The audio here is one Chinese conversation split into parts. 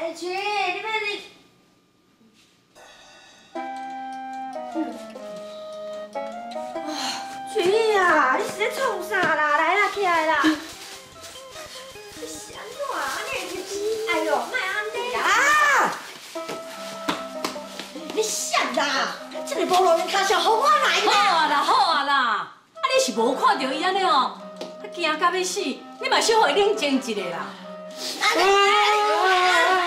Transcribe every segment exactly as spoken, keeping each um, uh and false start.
哎，群，你要你。啊，群啊，你是在创啥啦？来啦，起来啦！你是安怎啊？你会哎呦，莫安尼啊！你啥啦？这个无路的脚小，互我来啦！ 好啊啦，好啊啦！啊，你是无看到伊安尼哦，啊惊到要死，你嘛小互伊冷静一下啦。 安尼。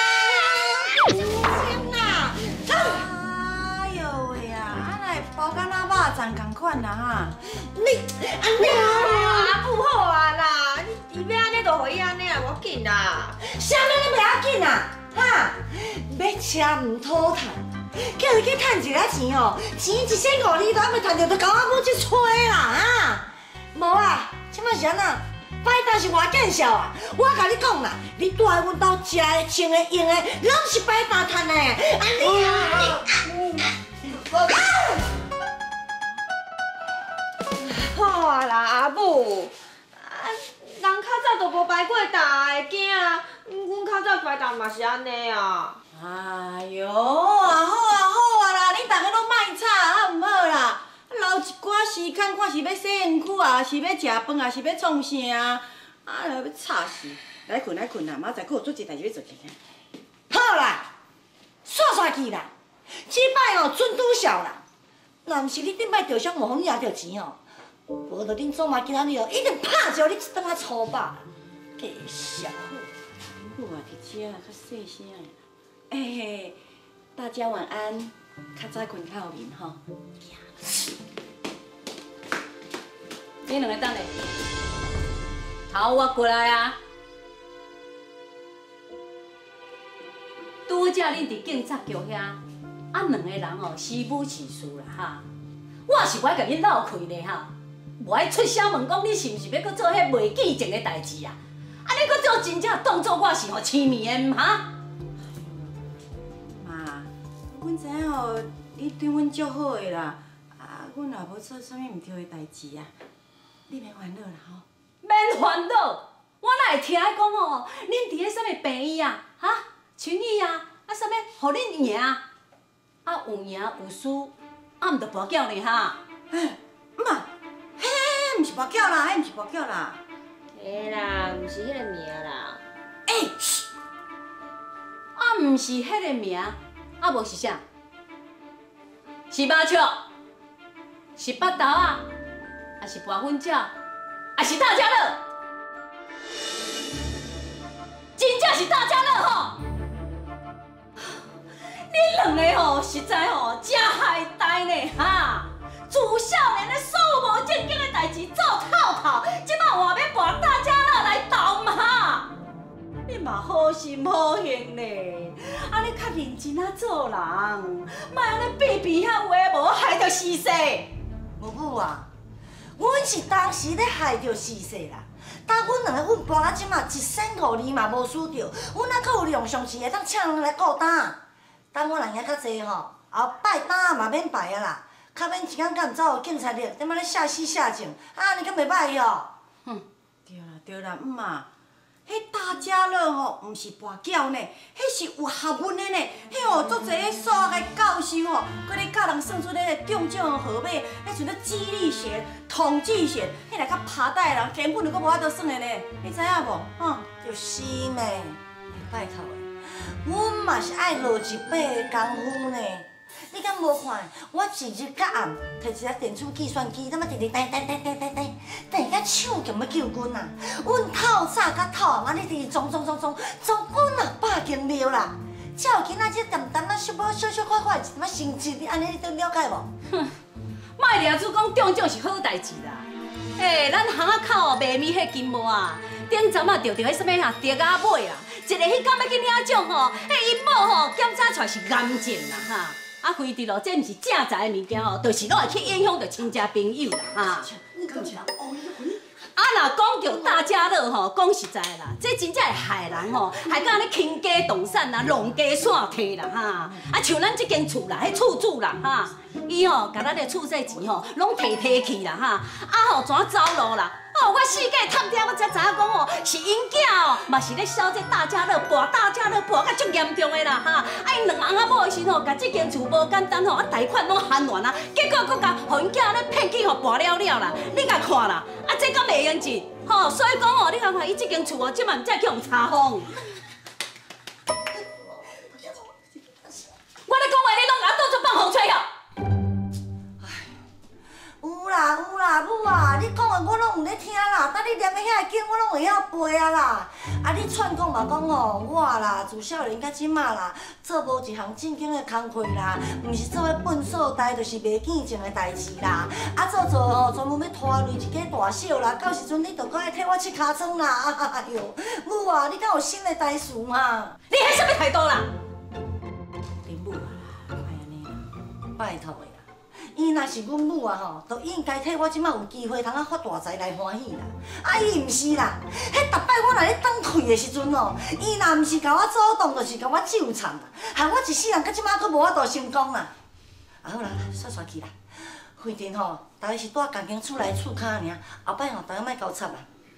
包干那肉粽同款啦哈！你安尼啊，阿母好啊啦，你伊要安尼就互伊安尼啊，无要紧啦。啥物你袂要紧啊？哈！要车唔讨趁，叫伊去趁一个钱哦，钱一千五里都还袂趁着，就交阿母去吹啦哈！无啊，即摆是安怎？摆当是我见笑啊！我甲你讲啦，你住喺阮兜食的、穿的、用的，拢是摆当趁的。安尼啊！好啊啦，阿母，啊，人较早就无排过大的囝，阮较早排大嘛是安尼啊。哎哟，啊好啊好啊啦，你大家拢莫吵，啊唔好啦，留一寡时间看是要洗身躯啊，是要食饭啊，是要创啥啊？啊，要吵死！来困来困啦，明仔载佫有做一代志要做一件。好啦，煞煞去啦，即摆哦准拄晓啦。若毋是你顶摆着伤无风赢着钱哦。 无着恁祖妈今仔日哦，一定拍着你一顿啊粗饱，假小伙。我伫遮较细声的。哎嘿，大家晚安，较早困较有眠吼。 你两个等下，头我过来啊！拄则恁伫警察局遐，啊两个人哦，师母是事啦哈。我是不爱甲恁闹开的哈。 无爱出声问讲，你是毋是要搁做迄袂记情的代志啊？啊，你搁做真正当作我是互痴迷的毋哈？ 妈，阮知影哦，你对阮足好的啦，啊，阮也无做啥物毋对的代志啊，你免烦恼啦吼。 免烦恼，我哪会听讲哦？恁伫迄啥物病医啊？哈，群医啊？啊啥物？互恁赢啊？啊有赢有输，啊毋着跋筊呢哈？ 哎，妈。 迄毋是跋筊啦，迄毋是跋筊啦。嘿啦，毋是迄个名啦。哎， 啊，毋是迄个名，啊无是啥？是麻雀，是巴豆啊，还是拔粉鸟，还是大家乐？真正是大家乐吼！你两个吼，实在吼真害呆呢哈！ 自少年的所有无正经的代志做透透，即摆换要跋大家乐来斗嘛？你嘛好心好行呢，啊你较认真啊做人，莫安尼闭闭遐话，无害着死世。 母母啊，阮是当时咧害着死世啦。当阮两个阮跋到即马一仙五厘嘛无输着，阮还佫有良相是会当请人来顾担。当我人遐较济吼，后摆担嘛免排啊啦。 较免一工甲毋走警察咧，点仔咧吓死吓静，啊，你敢袂歹哦？哼，对啦对啦，姆啊，迄大家乐吼，毋是跋筊呢，迄是有学问的呢。迄哦，足侪数学教授吼，佮咧教人算出迄个中奖号码，迄像咧激励学、统计学，迄来较爬带的人根本就佮无法度算的呢。你知影无？吼，就是咩？拜托的，阮嘛是爱落一辈的功夫呢。 你敢无看？我一日到暗摕一只电子计算机，他妈直直呆呆呆呆呆呆，等甲手强要救阮啊！阮透早甲透暗，安尼直直装装装装，装几若百间庙啦！才有今仔这淡淡啊，小小小小块块一点仔成绩，你安尼你都了解无？ 哼，莫掠主讲中奖是好代志啦。诶，咱巷仔口哦卖米迄金毛啊，顶阵啊钓着迄什物哈蝶仔尾啦，一个迄天要去领奖吼，迄因某吼检查出来是癌症啦哈。 啊，规直咯，这毋是正财的物件哦，就是拢会去影响到亲戚朋友啦，哈。啊，若讲叫大家乐吼，讲实在啦，这真正会害人吼，害到安尼倾家动产啦，弄家散体啦，哈。啊，像咱这间厝啦，迄厝主人哈，伊吼甲咱的厝税钱吼，拢摕摕去啦，哈。啊吼，怎走路啦？ 哦，我四界探听，我才知影讲哦，是因囝哦，嘛是咧烧这大家乐，博大家乐，博甲足严重的啦哈！啊，因两翁仔某的时吼，甲这间厝无简单吼，啊贷款拢还完啊，结果佫甲互因囝咧骗去互博了了啦！你甲看啦，啊这敢袂用钱？吼，所以讲哦，你看看伊这间厝哦，即嘛毋才去互查封。我咧讲话，你拢甲我当作放风吹哦！ 有啦有啦，母啊，你讲的我拢有咧听啦。等你念的遐经，我拢会晓背啊啦。啊，你串讲嘛讲哦，我啦自少年到即马啦，做无一项正经的工课啦，毋是做咧粪扫代，就是卖见证的代志啦。啊，做做吼，专门要拖累一家大小啦。到时阵你着搁爱替我切尻川啦。哎哟，母啊，你敢有新的代事吗？ 你迄什么态度啦？ 恁母啊啦，莫安尼啦，拜托的。 伊若是阮母啊吼，就应该替我即摆有机会通啊发大财来欢喜啦。啊，伊毋是啦，迄逐摆我若咧等开的时阵哦，伊若毋是甲我主动，就是甲我纠缠啦，害我一世人到即摆佫无法度成功啦。啊好啦，煞煞去啦，反正吼，大概是住共间厝内厝骹尔，后摆吼，大家莫交插啦。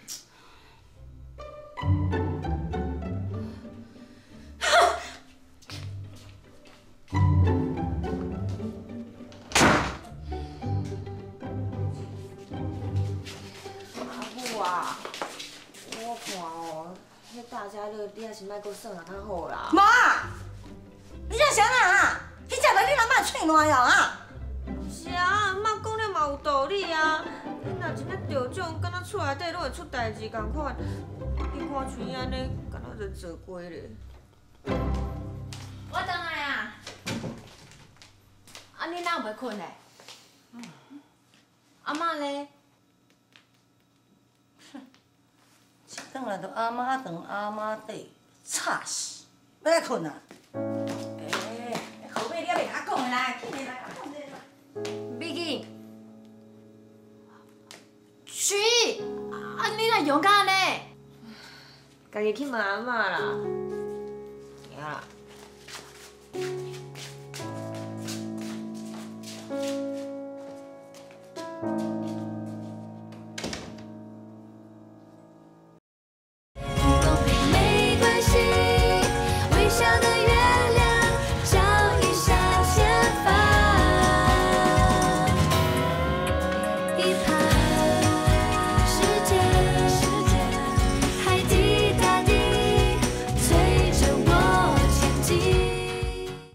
哇！我看哦，迄大家乐你还是莫搁算啊，较好啦。 妈，你这啥啊？迄只来你阿妈喙烂哟啊！ 是啊，阿嬷讲了嘛有道理啊。你若真正着奖，敢若厝内底拢会出代志共款。你看像伊安尼，敢若就做过咧。 我倒来啊！啊，你哪有袂困嘞？阿嬷咧？ 转来就阿妈床阿妈底，吵死！要来困啊？诶，后尾你还袂甲我讲的啦，起来来，讲这啦。 Vicky，徐，啊，你若勇敢呢？ 家己去问阿嬷啦。行啦。